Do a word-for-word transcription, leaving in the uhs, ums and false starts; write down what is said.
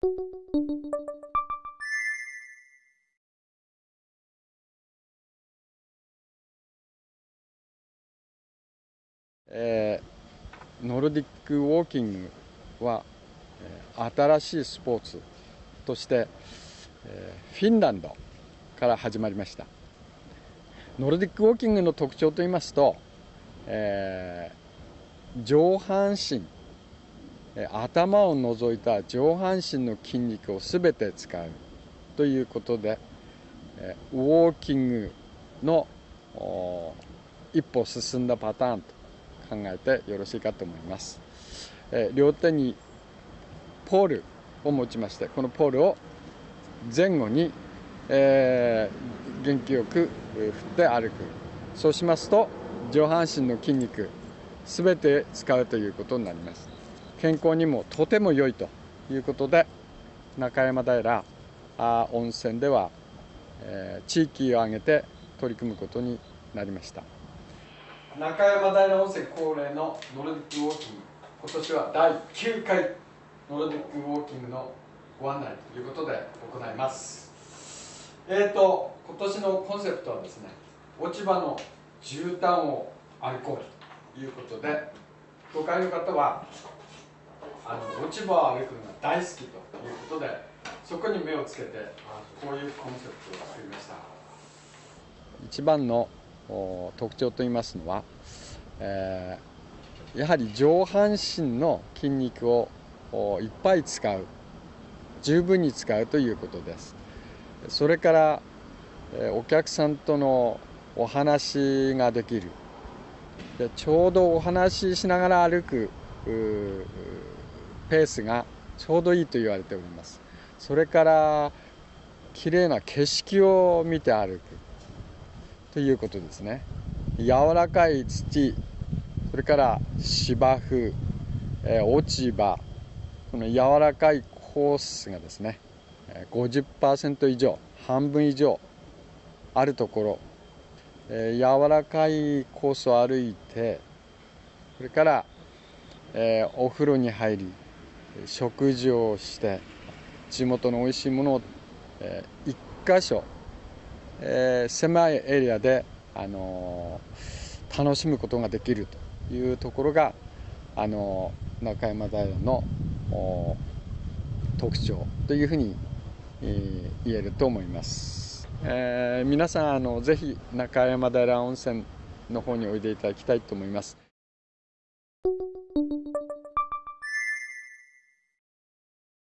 えー、ノルディックウォーキングは、えー、新しいスポーツとして、えー、フィンランドから始まりました。ノルディックウォーキングの特徴といいますと、えー、上半身、頭を除いた上半身の筋肉をすべて使うということで、ウォーキングの一歩進んだパターンと考えてよろしいかと思います。両手にポールを持ちまして、このポールを前後に、えー、元気よく振って歩く。そうしますと上半身の筋肉すべて使うということになります。健康にもとても良いということで、中山平温泉では、えー、地域を挙げて取り組むことになりました。中山平温泉恒例のノルディックウォーキング、今年はだいきゅうかいノルディックウォーキングのご案内ということで行います。えーと今年のコンセプトはですね、落ち葉の絨毯を歩こうということで、都会の方はあの落ち葉を歩くのが大好きということで、そこに目をつけてこういうコンセプトを作りました。一番の特徴といいますのは、えー、やはり上半身の筋肉をいっぱい使う、十分に使うということです。それから、えー、お客さんとのお話ができる。でちょうどお話ししながら歩くペースがちょうどいいと言われております。それからきれいな景色を見て歩くということですね。柔らかい土、それから芝生、えー、落ち葉、この柔らかいコースがですね ごじゅっパーセント 以上、半分以上あるところ、えー、柔らかいコースを歩いて、それから、えー、お風呂に入り食事をして地元のおいしいものを、えー、一箇所、えー、狭いエリアで、あのー、楽しむことができるというところが、あのー、中山平の特徴というふうに、えー、言えると思います。えー、皆さんあのぜひ中山平温泉の方においでいただきたいと思います。